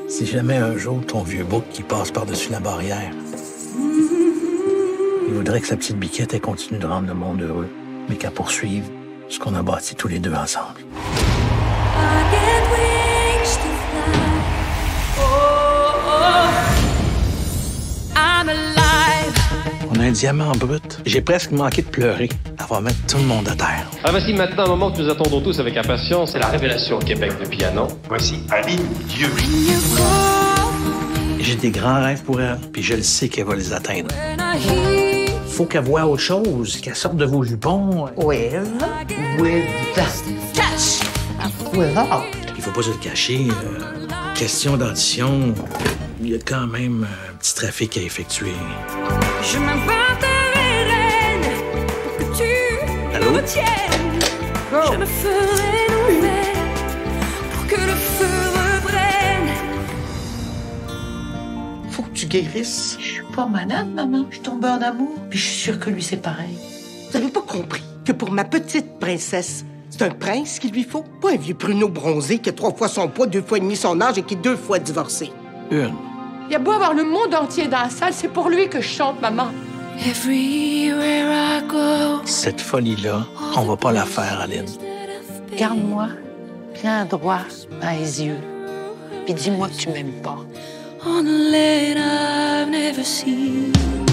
Si jamais un jour ton vieux bouc qui passe par-dessus la barrière, il voudrait que sa petite biquette elle continue de rendre le monde heureux, mais qu'elle poursuive ce qu'on a bâti tous les deux ensemble. On a un diamant brut. J'ai presque manqué de pleurer. Elle va mettre tout le monde à terre. Ah, voici maintenant un moment que nous attendons tous avec impatience. C'est la révélation au Québec depuis un an. Voici Aline Dieu. J'ai des grands rêves pour elle, puis je le sais qu'elle va les atteindre. Faut qu'elle voie autre chose, qu'elle sorte de vos jupons. With catch. Without. Il faut pas se le cacher. Question d'audition, il y a quand même un petit trafic à effectuer. Je m'inventerai reine pour que tu Allô? me tiennes. Je me ferai nouvelle pour que le feu reprenne. Faut que tu guérisses. Je suis pas malade, maman. Je tombe en amour. Puis je suis sûre que lui, c'est pareil. Vous avez pas compris que pour ma petite princesse, c'est un prince qu'il lui faut? Pas un vieux pruneau bronzé qui a 3 fois son poids, 2 fois et demi son âge et qui est 2 fois divorcé. Une. Il y a beau avoir le monde entier dans la salle, c'est pour lui que je chante, maman. Everywhere I go. Cette folie-là, on va pas la faire, Aline. Regarde-moi, bien droit dans les yeux. Puis dis-moi que tu m'aimes pas. On a land I've never seen.